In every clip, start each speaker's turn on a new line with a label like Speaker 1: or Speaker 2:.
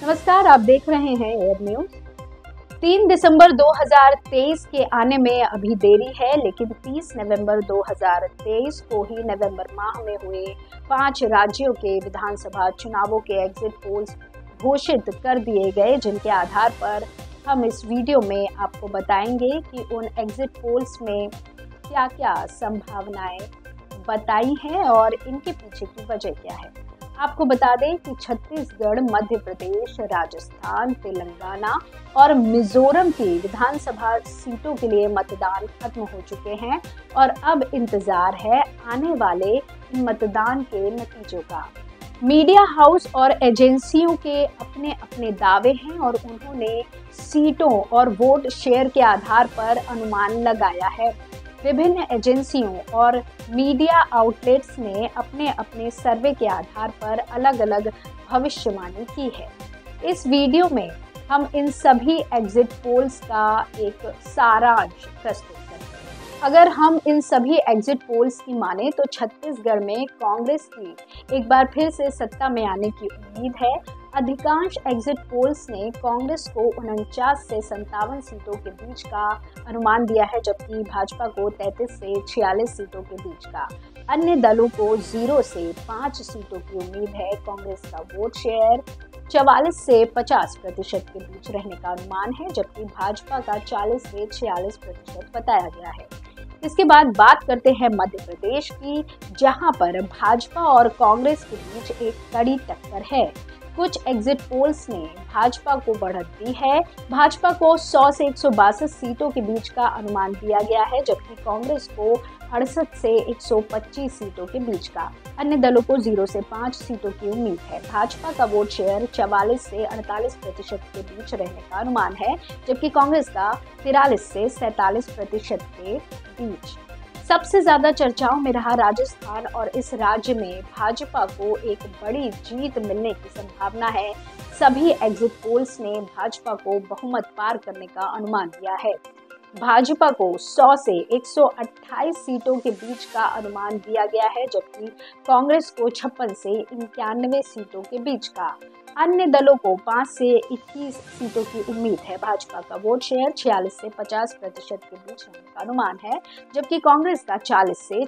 Speaker 1: नमस्कार, आप देख रहे हैं एयर न्यूज। 3 दिसंबर 2023 के आने में अभी देरी है, लेकिन 30 नवंबर 2023 को ही नवंबर माह में हुए 5 राज्यों के विधानसभा चुनावों के एग्जिट पोल्स घोषित कर दिए गए, जिनके आधार पर हम इस वीडियो में आपको बताएंगे कि उन एग्जिट पोल्स में क्या क्या संभावनाएं बताई हैं और इनके पीछे की वजह क्या है। आपको बता दें कि छत्तीसगढ़, मध्य प्रदेश, राजस्थान, तेलंगाना और मिजोरम की विधानसभा सीटों के लिए मतदान खत्म हो चुके हैं और अब इंतजार है आने वाले मतदान के नतीजों का। मीडिया हाउस और एजेंसियों के अपने अपने दावे हैं और उन्होंने सीटों और वोट शेयर के आधार पर अनुमान लगाया है। विभिन्न एजेंसियों और मीडिया आउटलेट्स ने अपने अपने सर्वे के आधार पर अलग अलग भविष्यवाणी की है। इस वीडियो में हम इन सभी एग्जिट पोल्स का एक सारांश प्रस्तुत करेंगे। अगर हम इन सभी एग्जिट पोल्स की माने तो छत्तीसगढ़ में कांग्रेस की एक बार फिर से सत्ता में आने की उम्मीद है। अधिकांश एग्जिट पोल्स ने कांग्रेस को 49 से 57 सीटों के बीच का अनुमान दिया है, जबकि भाजपा को 33 से 46 सीटों के बीच का। अन्य दलों को 0 से 5 सीटों की उम्मीद है। कांग्रेस का वोट शेयर 44 से 50% के बीच रहने का अनुमान है, जबकि भाजपा का 40 से 46% बताया गया है। इसके बाद बात करते हैं मध्य प्रदेश की, जहां पर भाजपा और कांग्रेस के बीच एक कड़ी टक्कर है। कुछ एग्जिट पोल्स ने भाजपा को बढ़त दी है। भाजपा को 100 से 162 सीटों के बीच का अनुमान दिया गया है, जबकि कांग्रेस को 68 से 125 सीटों के बीच का। अन्य दलों को 0 से 5 सीटों की उम्मीद है। भाजपा का वोट शेयर 44 से 48% के बीच रहने का अनुमान है, जबकि कांग्रेस का 43 से 47% के बीच। सबसे ज्यादा चर्चाओं में रहा राजस्थान और इस राज्य में भाजपा को एक बड़ी जीत मिलने की संभावना है। सभी एग्जिट पोल्स ने भाजपा को बहुमत पार करने का अनुमान दिया है। भाजपा को 100 से 128 सीटों के बीच का अनुमान दिया गया है, जबकि कांग्रेस को 56 से 91 सीटों के बीच का। अन्य दलों को 5 से 21 सीटों की उम्मीद है। भाजपा का वोट शेयर 46 से 50% के बीच रहने का अनुमान है, जबकि कांग्रेस का 40 से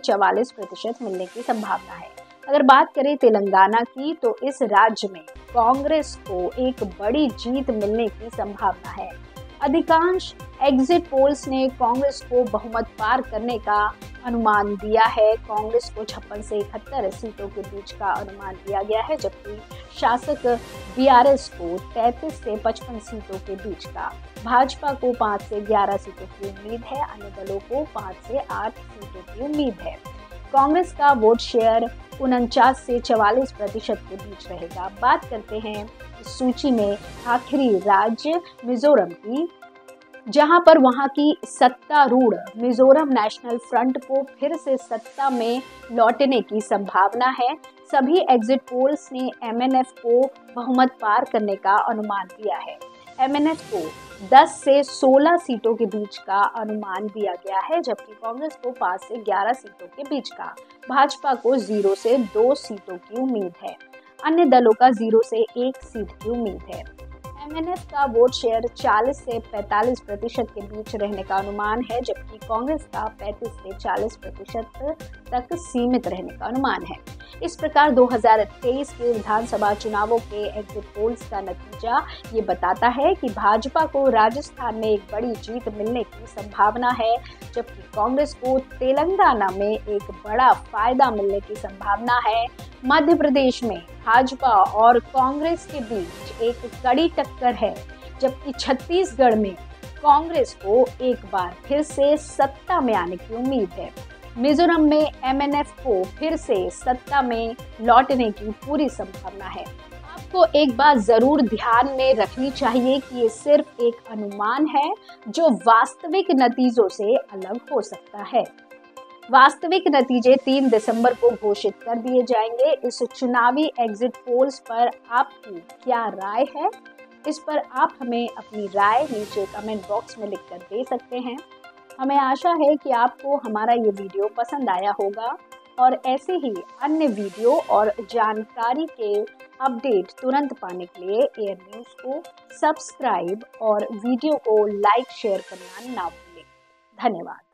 Speaker 1: 44% मिलने की संभावना है। अगर बात करें तेलंगाना की, तो इस राज्य में कांग्रेस को एक बड़ी जीत मिलने की संभावना है। अधिकांश एग्जिट पोल्स ने कांग्रेस को बहुमत पार करने का अनुमान दिया है। कांग्रेस को 56 से 71 सीटों के बीच का अनुमान दिया गया है, जबकि शासक बीआरएस को 33 से 55 सीटों के बीच का। भाजपा को 5 से 11 सीटों की उम्मीद है। अन्य दलों को 5 से 8 सीटों की उम्मीद है। कांग्रेस का वोट शेयर 49 से 44% के बीच रहेगा। बात करते हैं इस सूची में आखिरी राज्य मिजोरम की, जहां पर वहां की सत्तारूढ़ मिजोरम नेशनल फ्रंट को फिर से सत्ता में लौटने की संभावना है। सभी एग्जिट पोल्स ने एमएनएफ को बहुमत पार करने का अनुमान दिया है। एमएनएफ को 10 से 16 सीटों के बीच का अनुमान दिया गया है, जबकि कांग्रेस को 5 से 11 सीटों के बीच का। भाजपा को 0 से 2 सीटों की उम्मीद है। अन्य दलों का 0 से 1 सीट की उम्मीद है। एमएनएफ का वोट शेयर 40 से 45% के बीच रहने का अनुमान है, जबकि कांग्रेस का 35 से 40% तक सीमित रहने का अनुमान है। इस प्रकार 2023 के विधानसभा चुनावों के एग्जिट पोल्स का नतीजा ये बताता है कि भाजपा को राजस्थान में एक बड़ी जीत मिलने की संभावना है, जबकि कांग्रेस को तेलंगाना में एक बड़ा फायदा मिलने की संभावना है। मध्य प्रदेश में भाजपा और कांग्रेस के बीच एक कड़ी टक्कर है, जबकि छत्तीसगढ़ में कांग्रेस को एक बार फिर से सत्ता में आने की उम्मीद है। मिजोरम में एमएनएफ को फिर से सत्ता में लौटने की पूरी संभावना है। आपको एक बात जरूर ध्यान में रखनी चाहिए कि ये सिर्फ एक अनुमान है, जो वास्तविक नतीजों से अलग हो सकता है। वास्तविक नतीजे 3 दिसंबर को घोषित कर दिए जाएंगे। इस चुनावी एग्जिट पोल्स पर आपकी क्या राय है? इस पर आप हमें अपनी राय नीचे कमेंट बॉक्स में लिखकर दे सकते हैं। हमें आशा है कि आपको हमारा ये वीडियो पसंद आया होगा और ऐसे ही अन्य वीडियो और जानकारी के अपडेट तुरंत पाने के लिए एयर न्यूज़ को सब्सक्राइब और वीडियो को लाइक शेयर करना ना भूलें। धन्यवाद।